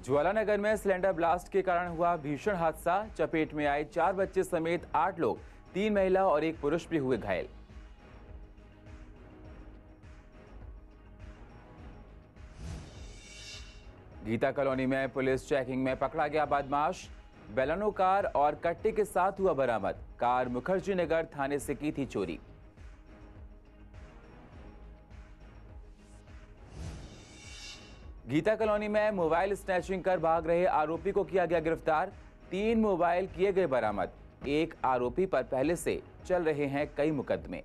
ज्वालानगर में cylinder blast के कारण हुआ भीषण हादसा। चपेट में आए 4 बच्चे समेत 8 लोग, 3 महिला और 1 पुरुष भी हुए घायल। गीता कॉलोनी में पुलिस चेकिंग में पकड़ा गया बदमाश। बेलानो कार और कट्टे के साथ हुआ बरामद। कार मुखर्जी नगर थाने से की थी चोरी। गीता कॉलोनी में मोबाइल स्नैचिंग कर भाग रहे आरोपी को किया गया गिरफ्तार। 3 मोबाइल किए गए बरामद। एक आरोपी पर पहले से चल रहे हैं कई मुकदमे।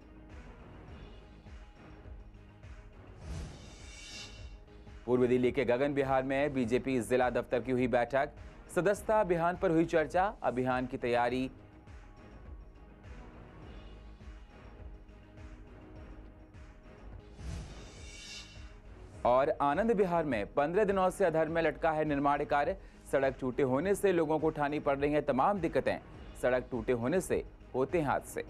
पूर्व दिल्ली के गगन बिहार में बीजेपी जिला दफ्तर की हुई बैठक। सदस्यता अभियान पर हुई चर्चा। अभियान की तैयारी और आनंद विहार में 15 दिनों से अधर में लटका है निर्माण कार्य। सड़क टूटे होने से लोगों को उठानी पड़ रही हैं तमाम दिक्कतें। सड़क टूटे होने से होते हैं हादसे।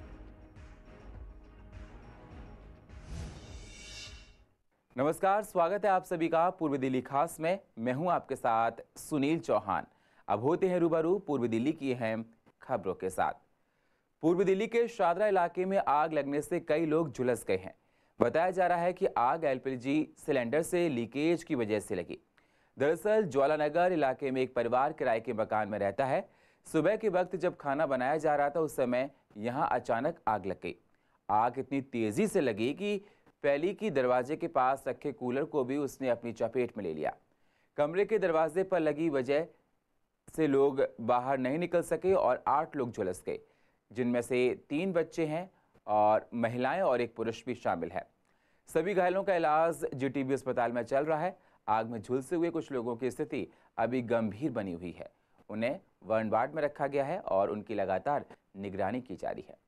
नमस्कार, स्वागत है आप सभी का पूर्व दिल्ली खास में। मैं हूं आपके साथ सुनील चौहान। अब होते हैं रूबरू पूर्व दिल्ली की अहम खबरों के साथ। पूर्व दिल्ली के शादरा इलाके में आग लगने से कई लोग झुलस गए हैं। बताया जा रहा है कि आग एलपीजी सिलेंडर से लीकेज की वजह से लगी। दरअसल ज्वालानगर इलाके में एक परिवार किराए के मकान में रहता है। सुबह के वक्त जब खाना बनाया जा रहा था उस समय यहां अचानक आग लग गई। आग इतनी तेजी से लगी कि पैली की दरवाजे के पास रखे कूलर को भी उसने अपनी चपेट में ले लिया। कमरे के दरवाजे पर लगी वजह से लोग बाहर नहीं निकल सके और 8 लोग झुलस गए, जिनमें से 3 बच्चे हैं और महिलाएं और 1 पुरुष भी शामिल है। सभी घायलों का इलाज जीटीबी अस्पताल में चल रहा है। आग में झुलसे हुए कुछ लोगों की स्थिति अभी गंभीर बनी हुई है। उन्हें वार्ड में रखा गया है और उनकी लगातार निगरानी की जा रही है।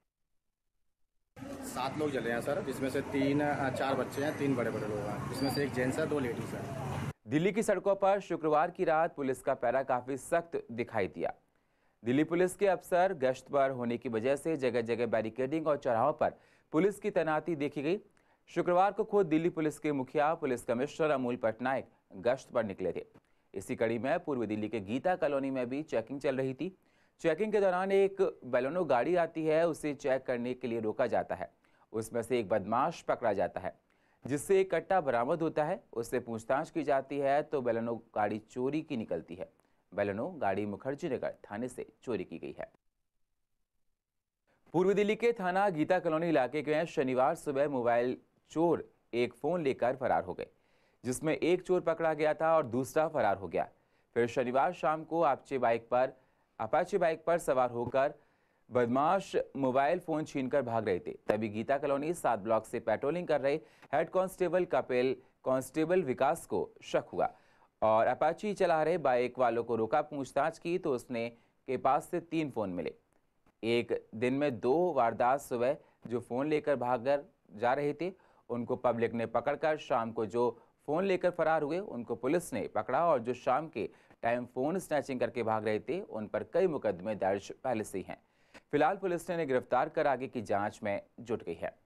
7 लोग जले हैं सर, जिसमें से 4 बच्चे हैं, 3 बड़े लोग हैं, जिसमें से 1 जेंट्स है, 2 लेडीज हैं। दिल्ली की सड़कों पर शुक्रवार की रात पुलिस का पैरा काफी सख्त दिखाई दिया। दिल्ली पुलिस के अफसर गश्त पर होने की वजह से जगह जगह बैरिकेडिंग और चौराहों पर पुलिस की तैनाती देखी गई। शुक्रवार को खुद दिल्ली पुलिस के मुखिया पुलिस कमिश्नर अमूल पटनायक गश्त पर निकले थे। इसी कड़ी में पूर्व दिल्ली के गीता कॉलोनी में भी चेकिंग चल रही थी। चेकिंग के दौरान एक बेलानो गाड़ी आती है, उसे चेक करने के लिए रोका जाता है। उसमें से एक बदमाश पकड़ा जाता है, जिससे एक कट्टा बरामद होता है। उससे पूछताछ की जाती है तो बेलानो गाड़ी चोरी की निकलती है। बेलानो गाड़ी मुखर्जी नगर थाने से चोरी की गई है। पूर्व दिल्ली के थाना गीता कॉलोनी इलाके के शनिवार सुबह मोबाइल चोर एक फोन लेकर फरार हो गए, जिसमें एक चोर पकड़ा गया था और दूसरा फरार हो गया। फिर शनिवार शाम को अपाचे बाइक पर सवार होकर बदमाश मोबाइल फोन छीनकर भाग रहे थे। तभी गीता कॉलोनी 7 ब्लॉक से पेट्रोलिंग कर रहे head constable Kapil constable Vikas को शक हुआ और अपाची चला रहे बाइक वालों को रोका। पूछताछ की तो उसने के पास से 3 फोन मिले। एक दिन में 2 वारदात सुबह जो फोन लेकर भागकर जा रहे थे उनको पब्लिक ने पकड़कर शाम को जो फोन लेकर फरार हुए उनको पुलिस ने पकड़ा और जो शाम के टाइम फोन स्नैचिंग करके भाग रहे थे उन पर कई मुकदमे दर्ज पहले से ही हैं। फिलहाल पुलिस ने गिरफ्तार कर आगे की जांच में जुट गई है।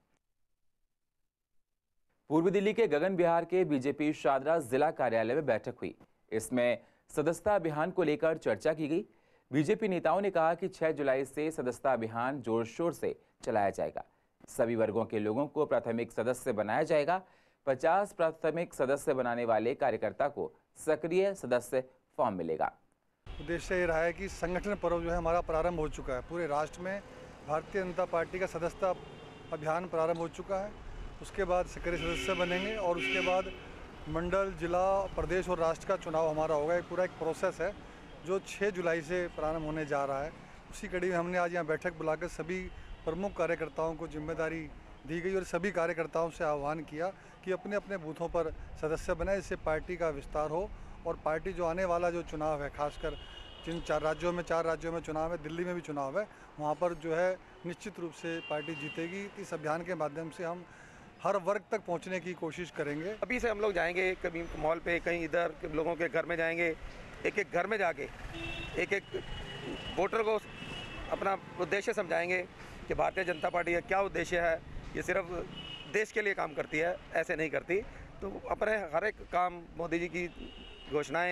पूर्व दिल्ली के गगन बिहार के बीजेपी शादरा जिला कार्यालय में बैठक हुई। इसमें सदस्यता अभियान को लेकर चर्चा की गई। बीजेपी नेताओं ने कहा कि 6 जुलाई से सदस्यता अभियान जोर शोर से चलाया जाएगा। सभी वर्गों के लोगों को प्राथमिक सदस्य बनाया जाएगा। 50 प्राथमिक सदस्य बनाने वाले कार्यकर्ता को सक्रिय सदस्य फॉर्म मिलेगा। उद्देश्य ये रहा है कि संगठन पर्व जो है हमारा प्रारंभ हो चुका है। पूरे राष्ट्र में भारतीय जनता पार्टी का सदस्यता अभियान प्रारंभ हो चुका है। उसके बाद सक्रिय सदस्य बनेंगे और उसके बाद मंडल, जिला, प्रदेश और राष्ट्र का चुनाव हमारा होगा। एक पूरा एक प्रोसेस है जो 6 जुलाई से प्रारंभ होने जा रहा है। उसी कड़ी में हमने आज यहाँ बैठक बुलाकर सभी प्रमुख कार्यकर्ताओं को जिम्मेदारी दी गई और सभी कार्यकर्ताओं से आह्वान किया कि अपने अपने बूथों पर सदस्य बनाए, इससे पार्टी का विस्तार हो और पार्टी जो आने वाला जो चुनाव है, खासकर जिन 4 राज्यों में चुनाव है, दिल्ली में भी चुनाव है, वहाँ पर जो है निश्चित रूप से पार्टी जीतेगी। इस अभियान के माध्यम से हम हर वर्ग तक पहुँचने की कोशिश करेंगे। अभी से हम लोग जाएंगे, कभी मॉल पे, कहीं इधर लोगों के घर में जाएंगे। एक घर में जाके एक वोटर को अपना उद्देश्य समझाएंगे कि भारतीय जनता पार्टी का क्या उद्देश्य है। ये सिर्फ देश के लिए काम करती है, ऐसे नहीं करती। तो अपने हर एक काम, मोदी जी की घोषणाएं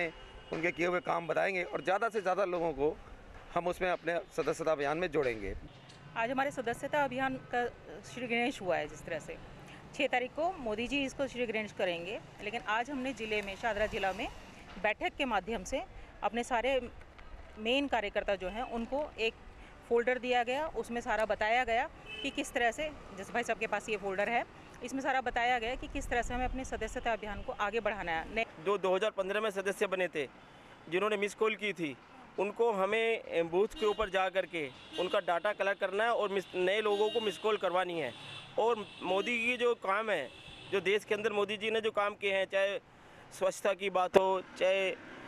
उनके किए हुए काम बताएंगे और ज़्यादा से ज़्यादा लोगों को हम उसमें अपने सदस्यता अभियान में जोड़ेंगे। आज हमारे सदस्यता अभियान का श्री गणेश हुआ है। जिस तरह से 6 तारीख को मोदी जी इसको श्री गणेश करेंगे, लेकिन आज हमने ज़िले में, शाहदरा जिला में बैठक के माध्यम से अपने सारे मेन कार्यकर्ता जो हैं उनको एक फ़ोल्डर दिया गया। उसमें सारा बताया गया कि किस तरह से, जैसे भाई साहब के पास ये फ़ोल्डर है, इसमें सारा बताया गया कि किस तरह से हमें अपने सदस्यता अभियान को आगे बढ़ाना है। जो 2015 में सदस्य बने थे, जिन्होंने मिस कॉल की थी, उनको हमें बूथ के ऊपर जा कर के उनका डाटा कलेक्ट करना है और नए लोगों को मिस कॉल करवानी है। और मोदी की जो काम है, जो देश के अंदर मोदी जी ने जो काम किए हैं, चाहे स्वच्छता की बात हो, चाहे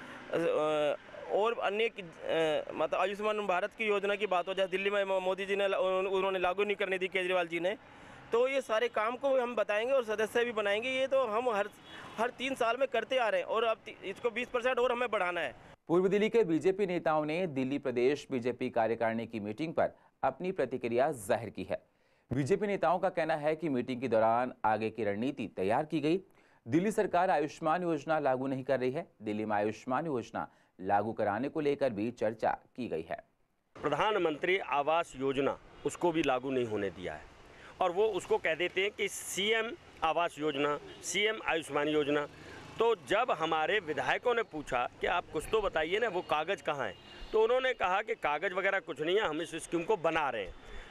और अन्य मतलब आयुष्मान भारत की योजना की बात हो, जैसे दिल्ली में मोदी जी ने उन्होंने लागू नहीं करने दी केजरीवाल जी ने, तो ये सारे काम को हम बताएंगे और सदस्य भी बनाएंगे। ये तो हम हर 3 साल में करते आ रहे हैं और अब इसको 20% और हमें बढ़ाना है। पूर्व दिल्ली के बीजेपी नेताओं ने दिल्ली प्रदेश बीजेपी कार्यकारिणी की मीटिंग पर अपनी प्रतिक्रिया जाहिर की है। बीजेपी नेताओं का कहना है कि मीटिंग के दौरान आगे की रणनीति तैयार की गई। दिल्ली सरकार आयुष्मान योजना लागू नहीं कर रही है। दिल्ली में आयुष्मान योजना लागू कराने को लेकर भी चर्चा की गई है। प्रधानमंत्री आवास योजना उसको भी लागू नहीं होने दिया है और वो उसको कह देते हैं कि सीएम आवास योजना, सीएम आयुष्मान योजना। तो जब हमारे विधायकों ने पूछा कि आप कुछ तो बताइए ना, वो कागज़ कहाँ हैं, तो उन्होंने कहा कि कागज़ वगैरह कुछ नहीं है, हम इस स्कीम को बना रहे हैं।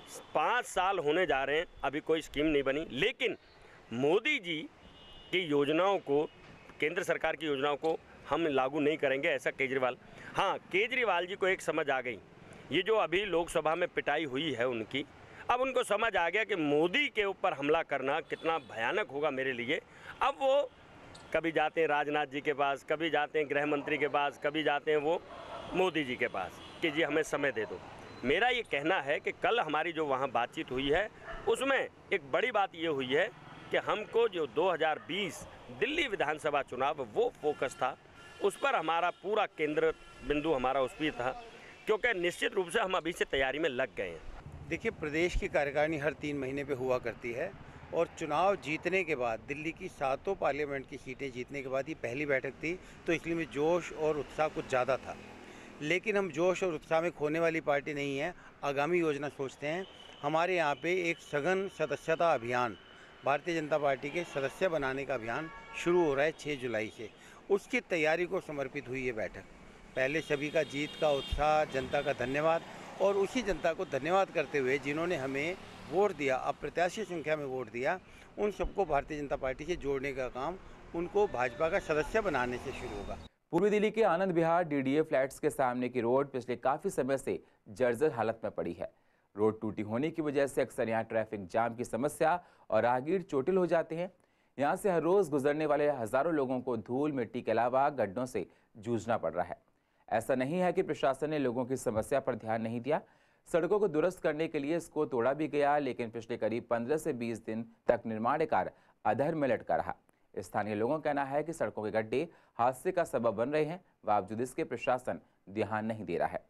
5 साल होने जा रहे हैं, अभी कोई स्कीम नहीं बनी। लेकिन मोदी जी की योजनाओं को, केंद्र सरकार की योजनाओं को हम लागू नहीं करेंगे, ऐसा केजरीवाल। हाँ, केजरीवाल जी को एक समझ आ गई, ये जो अभी लोकसभा में पिटाई हुई है उनकी, अब उनको समझ आ गया कि मोदी के ऊपर हमला करना कितना भयानक होगा मेरे लिए। अब वो कभी जाते हैं राजनाथ जी के पास, कभी जाते हैं गृह मंत्री के पास, कभी जाते हैं वो मोदी जी के पास कि जी हमें समय दे दो। मेरा ये कहना है कि कल हमारी जो वहाँ बातचीत हुई है उसमें एक बड़ी बात ये हुई है कि हमको जो 2020 दिल्ली विधानसभा चुनाव वो फोकस था, उस पर हमारा पूरा केंद्र बिंदु हमारा उस पर था, क्योंकि निश्चित रूप से हम अभी से तैयारी में लग गए हैं। देखिए, प्रदेश की कार्यकारिणी हर 3 महीने पे हुआ करती है और चुनाव जीतने के बाद, दिल्ली की 7 पार्लियामेंट की सीटें जीतने के बाद ये पहली बैठक थी, तो इसलिए में जोश और उत्साह कुछ ज़्यादा था। लेकिन हम जोश और उत्साह में खोने वाली पार्टी नहीं है, आगामी योजना सोचते हैं। हमारे यहाँ पे एक सघन सदस्यता अभियान, भारतीय जनता पार्टी के सदस्य बनाने का अभियान शुरू हो रहा है 6 जुलाई से। उसकी तैयारी को समर्पित हुई ये बैठक। पहले सभी का जीत का उत्साह, जनता का धन्यवाद, और उसी जनता को धन्यवाद करते हुए जिन्होंने हमें वोट दिया, अप्रत्याशित संख्या में वोट दिया, उन सबको भारतीय जनता पार्टी से जोड़ने का काम उनको भाजपा का सदस्य बनाने से शुरू होगा। पूर्वी दिल्ली के आनंद विहार डीडीए फ्लैट्स के सामने की रोड पिछले काफी समय से जर्जर हालत में पड़ी है। रोड टूटी होने की वजह से अक्सर यहाँ ट्रैफिक जाम की समस्या और राहगीर चोटिल हो जाते हैं। यहाँ से हर रोज गुजरने वाले हजारों लोगों को धूल मिट्टी के अलावा गड्ढों से जूझना पड़ रहा है। ऐसा नहीं है कि प्रशासन ने लोगों की समस्या पर ध्यान नहीं दिया। सड़कों को दुरुस्त करने के लिए इसको तोड़ा भी गया, लेकिन पिछले करीब 15 से 20 दिन तक निर्माण कार्य अधर में लटका रहा। स्थानीय लोगों का कहना है कि सड़कों के गड्ढे हादसे का सबब बन रहे हैं, बावजूद इसके प्रशासन ध्यान नहीं दे रहा है।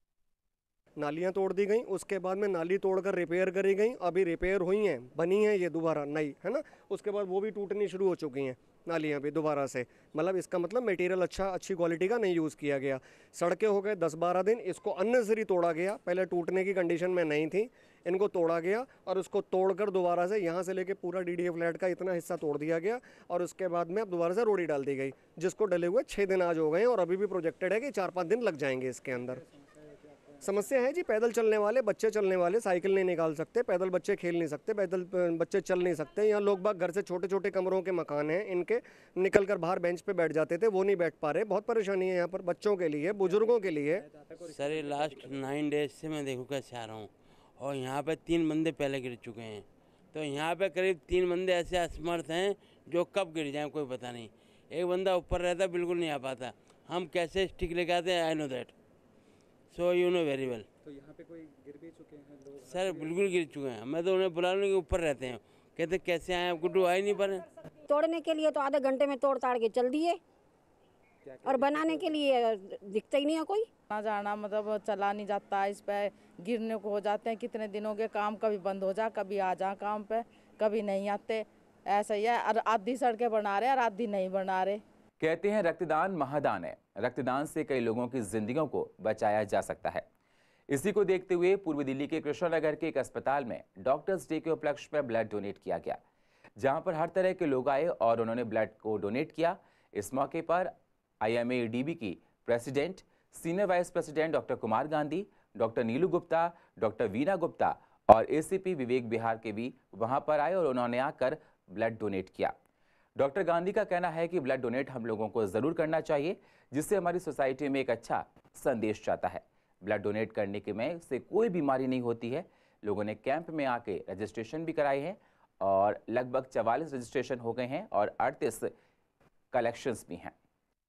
नालियां तोड़ दी गई, उसके बाद में नाली तोड़कर रिपेयर करी गई, अभी रिपेयर हुई हैं, बनी है ये दोबारा नई, है ना। उसके बाद वो भी टूटनी शुरू हो चुकी हैं नालियां भी दोबारा से। मतलब इसका मतलब मटेरियल अच्छी क्वालिटी का नहीं यूज़ किया गया। सड़कें हो गए 10-12 दिन, इसको अननेसेसरी तोड़ा गया, पहले टूटने की कंडीशन में नहीं थी, इनको तोड़ा गया और उसको तोड़कर दोबारा से यहाँ से लेके पूरा डीडीए फ्लैट का इतना हिस्सा तोड़ दिया गया और उसके बाद में अब दोबारा से रोड़ी डाल दी गई, जिसको डले हुए 6 दिन आज हो गए और अभी भी प्रोजेक्टेड है कि 4-5 दिन लग जाएंगे इसके अंदर। समस्या है जी, पैदल चलने वाले, बच्चे चलने वाले साइकिल नहीं निकाल सकते, पैदल बच्चे खेल नहीं सकते, पैदल बच्चे चल नहीं सकते। यहाँ लोग बाग घर से छोटे छोटे कमरों के मकान हैं, इनके निकल कर बाहर बेंच पे बैठ जाते थे, वो नहीं बैठ पा रहे। बहुत परेशानी है यहाँ पर बच्चों के लिए, बुजुर्गों के लिए। सर ये लास्ट 9 डेज से मैं देखो कैसे आ रहा हूँ और यहाँ पे 3 बंदे पहले गिर चुके हैं, तो यहाँ पे करीब 3 बंदे ऐसे असमर्थ हैं जो कब गिर जाएँ कोई पता नहीं। एक बंदा ऊपर रहता बिल्कुल नहीं आ पाता, हम कैसे स्टिक लेके आते हैं, I know that, so you know very well. तो यहाँ पे कोई गिर भी चुके हैं लोग? सर बिल्कुल गिर चुके हैं, मैं तो उन्हें बुला लूँ कि ऊपर रहते हैं, कहते कैसे आए, गुड्डू आ ही नहीं पाए। तोड़ने के लिए तो आधे घंटे में तोड़ ताड़ के चल दिए और बनाने के लिए दिखता ही नहीं है कोई। ना जाना मतलब चला नहीं जाता, इस पे गिरने को हो जाते हैं कितने दिनों के काम, कभी बंद हो जा, कभी आ जा काम पे, कभी नहीं आते, ऐसा ही है। और आधी सड़कें बना रहे और आधी नहीं बना रहे। कहते हैं रक्तदान महादान है। रक्तदान से कई लोगों की जिंदगियों को बचाया जा सकता है। इसी को देखते हुए पूर्वी दिल्ली के कृष्णनगर के एक अस्पताल में डॉक्टर्स डे के उपलक्ष्य में ब्लड डोनेट किया गया, जहां पर हर तरह के लोग आए और उन्होंने ब्लड को डोनेट किया। इस मौके पर IMADB की president, senior vice president doctor Kumar Gandhi, doctor Neelu Gupta, doctor Veena Gupta और ACP विवेक बिहार के भी वहां पर आए और उन्होंने आकर ब्लड डोनेट किया। डॉक्टर गांधी का कहना है कि ब्लड डोनेट हम लोगों को जरूर करना चाहिए, जिससे हमारी सोसाइटी में एक अच्छा संदेश जाता है। ब्लड डोनेट करने के में से कोई बीमारी नहीं होती है। लोगों ने कैंप में आके रजिस्ट्रेशन भी कराए हैं और लगभग 44 रजिस्ट्रेशन हो गए हैं और 38 कलेक्शंस भी हैं।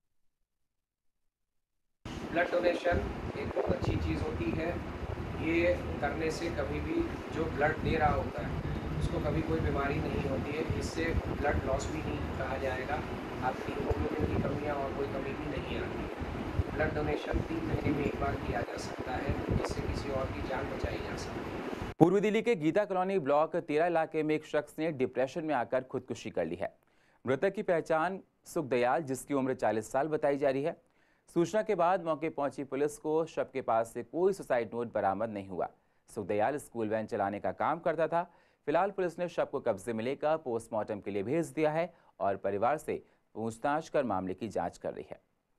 ब्लड डोनेशन एक बहुत अच्छी चीज़ होती है। ये करने से कभी भी जो ब्लड दे रहा होता है उसको कभी कोई बीमारी नहीं होती है। इससे ब्लड लॉस भी नहीं कहा जाएगा। आपकी हीमोग्लोबिन की कमियाँ और कोई कमी भी नहीं आती। ब्लड डोनेशन 3 महीने में एक बार किया जा सकता है, जिससे किसी और की जान बचाई जा सकती है। पूर्वी दिल्ली के गीता कॉलोनी ब्लॉक 13 इलाके में एक शख्स ने डिप्रेशन में आकर खुदकुशी कर ली है। मृतक की पहचान सुखदयाल, जिसकी उम्र 40 साल बताई जा रही है। सूचना के बाद मौके पहुंची पुलिस को शव के पास से कोई सुसाइड नोट बरामद नहीं हुआ। सुखदयाल स्कूल वैन चलाने का काम करता था। फिलहाल पुलिस ने शव को कब्जे में लेकर पोस्टमार्टम के लिए भेज दिया है और परिवार से पूछताछ कर मामले की जांच कर रही है।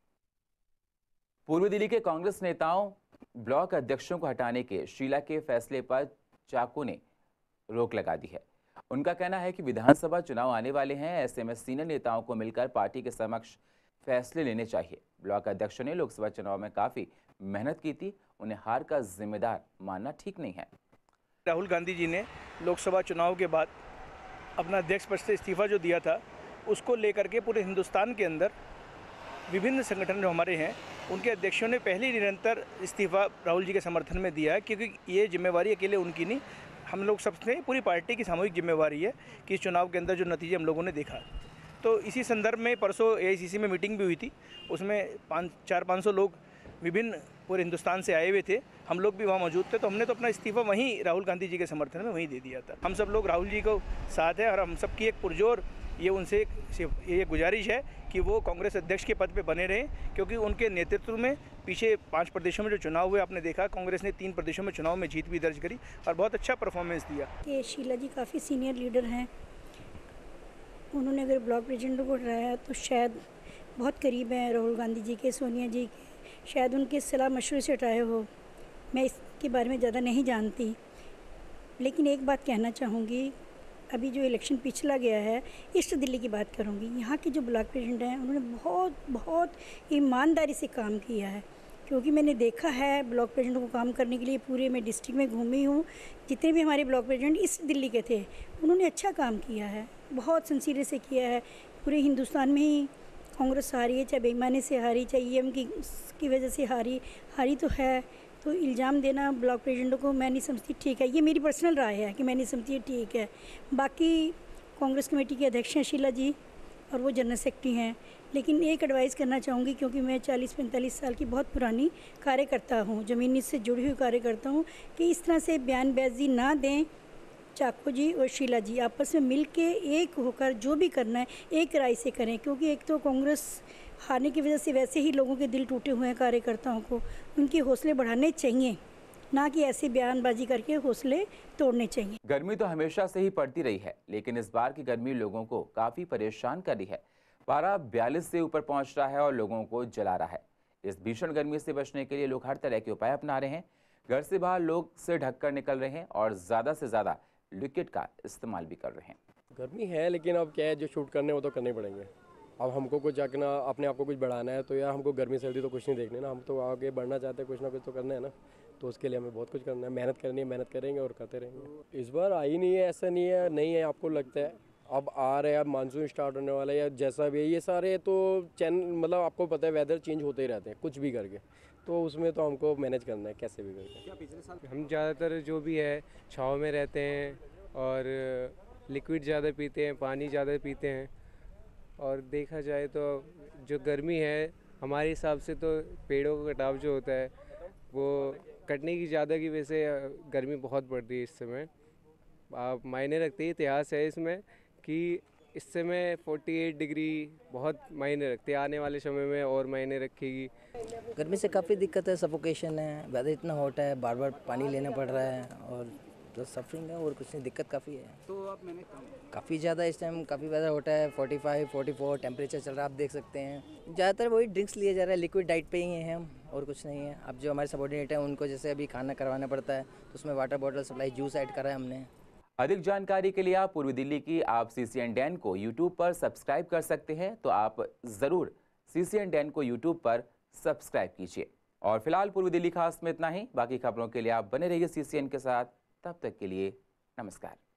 पूर्वी दिल्ली के कांग्रेस नेताओं ब्लॉक अध्यक्षों को हटाने के शीला के फैसले पर चाको ने रोक लगा दी है। उनका कहना है कि विधानसभा चुनाव आने वाले हैं, ऐसे में सीनियर नेताओं को मिलकर पार्टी के समक्ष फैसले लेने चाहिए। ब्लॉक अध्यक्षों ने लोकसभा चुनाव में काफी मेहनत की थी, उन्हें हार का जिम्मेदार मानना ठीक नहीं है। राहुल गांधी जी ने लोकसभा चुनाव के बाद अपना अध्यक्ष पद से इस्तीफा जो दिया था, उसको लेकर के पूरे हिंदुस्तान के अंदर विभिन्न संगठन जो हमारे हैं उनके अध्यक्षों ने पहले ही निरंतर इस्तीफा राहुल जी के समर्थन में दिया है, क्योंकि ये जिम्मेवारी अकेले उनकी नहीं, हम लोग सबसे पूरी पार्टी की सामूहिक जिम्मेवारी है कि इस चुनाव के अंदर जो नतीजे हम लोगों ने देखा। तो इसी संदर्भ में परसों AICC में मीटिंग भी हुई थी, उसमें 400-500 लोग विभिन्न पूरे हिंदुस्तान से आए हुए थे। हम लोग भी वहाँ मौजूद थे, तो हमने तो अपना इस्तीफा वहीं राहुल गांधी जी के समर्थन में वहीं दे दिया था। हम सब लोग राहुल जी को साथ है और हम सबकी एक पुरजोर ये उनसे ये गुजारिश है कि वो कांग्रेस अध्यक्ष के पद पे बने रहें, क्योंकि उनके नेतृत्व में पीछे 5 प्रदेशों में जो चुनाव हुए आपने देखा, कांग्रेस ने 3 प्रदेशों में चुनाव में जीत भी दर्ज करी और बहुत अच्छा परफॉर्मेंस दिया। ये शीला जी काफ़ी सीनियर लीडर हैं, उन्होंने अगर ब्लॉक प्रेसिडेंट को हटाया तो शायद बहुत करीब हैं राहुल गांधी जी के, सोनिया जी के, शायद उनके सलाह मशवरे से हटाए हो। मैं इसके बारे में ज़्यादा नहीं जानती, लेकिन एक बात कहना चाहूँगी, अभी जो इलेक्शन पिछला गया है, ईस्ट दिल्ली की बात करूँगी, यहाँ के जो ब्लॉक प्रेसिडेंट हैं उन्होंने बहुत ईमानदारी से काम किया है, क्योंकि मैंने देखा है ब्लॉक प्रेसिडेंट को काम करने के लिए पूरे मैं डिस्ट्रिक्ट में घूमी हूँ। जितने भी हमारे ब्लॉक प्रेसिडेंट ईस्ट दिल्ली के थे उन्होंने अच्छा काम किया है, बहुत सिंसियर से किया है। पूरे हिंदुस्तान में ही कांग्रेस हारी है, चाहे बेईमानी से हारी, चाहे EM की वजह से हारी तो है, तो इल्ज़ाम देना ब्लॉक प्रेसिडेंट को मैं नहीं समझती ठीक है। ये मेरी पर्सनल राय है कि मैं नहीं समझती ठीक है। बाकी कांग्रेस कमेटी के अध्यक्ष हैं शीला जी और वो जनरल सेक्रेटरी हैं, लेकिन एक एडवाइस करना चाहूँगी, क्योंकि मैं 40-45 साल की बहुत पुरानी कार्यकर्ता हूँ, ज़मीनी से जुड़ी हुई कार्यकर्ता हूँ, कि इस तरह से बयानबाजी ना दें। चाको जी और शीला जी आपस में मिल के एक होकर जो भी करना है एक राय से करें, क्योंकि एक तो कांग्रेस हारने की वजह से वैसे ही लोगों के दिल टूटे हुए हैं। कार्यकर्ताओं को उनके हौसले बढ़ाने चाहिए, ना कि ऐसी बयानबाजी करके हौसले तोड़ने चाहिए। गर्मी तो हमेशा से ही पड़ती रही है, लेकिन इस बार की गर्मी लोगों को काफ़ी परेशान कर रही है। पारा 42 से ऊपर पहुंच रहा है और लोगों को जला रहा है। इस भीषण गर्मी से बचने के लिए लोग हर तरह के उपाय अपना रहे हैं। घर से बाहर लोग सिर ढककर निकल रहे हैं और ज़्यादा से ज़्यादा लिक्विड का इस्तेमाल भी कर रहे हैं। गर्मी है, लेकिन अब क्या है, जो शूट करने वो तो करने पड़ेंगे। अब हमको कुछ जाके अपने आप को कुछ बढ़ाना है, तो यार हमको गर्मी सर्दी तो कुछ नहीं देखने ना, हम तो आगे बढ़ना चाहते हैं, कुछ ना कुछ तो करना है ना, तो उसके लिए हमें बहुत कुछ करना है, मेहनत करनी है, मेहनत करेंगे और करते रहेंगे। इस बार आई नहीं है, ऐसा नहीं है आपको लगता है अब आ रहे हैं, अब मानसून स्टार्ट होने वाला है या जैसा भी है, ये सारे तो मतलब आपको पता है वेदर चेंज होते ही रहते हैं कुछ भी करके, तो उसमें तो हमको मैनेज करना है कैसे भी करके। क्या पिछले साल हम ज़्यादातर जो भी है छाँव में रहते हैं और लिक्विड ज़्यादा पीते हैं, पानी ज़्यादा पीते हैं, और देखा जाए तो जो गर्मी है हमारे हिसाब से तो पेड़ों का कटाव जो होता है वो कटने की ज़्यादा की वजह से गर्मी बहुत बढ़ रही है इस समय। आप मायने रखते हैं, इतिहास है इसमें कि इस समय 48 डिग्री बहुत मायने रखती है, आने वाले समय में और मायने रखेगी। गर्मी से काफ़ी दिक्कत है, सफोकेशन है, वेदर इतना हॉट है, बार बार पानी लेना पड़ रहा है और जो सफरिंग है और कुछ नहीं, दिक्कत काफ़ी है। तो आप मैंने काफ़ी ज़्यादा इस टाइम काफ़ी वेदर हॉट है, 45 44 टेम्परेचर चल रहा है, आप देख सकते हैं। ज़्यादातर वही ड्रिंक्स लिए जा रहा है, लिक्विड डाइट पे ही हैं हम और कुछ नहीं है। अब जो हमारे सबॉर्डिनेट हैं उनको जैसे अभी खाना करवाना पड़ता है तो उसमें water bottle supply juice add करा है हमने। अधिक जानकारी के लिए आप पूर्वी दिल्ली की आप CCN को यूट्यूब पर सब्सक्राइब कर सकते हैं, तो आप ज़रूर CCN को यूट्यूब पर सब्सक्राइब कीजिए। और फिलहाल पूर्वी दिल्ली खास में इतना ही। बाकी खबरों के लिए आप बने रहिए CCN के साथ। तब तक के लिए नमस्कार।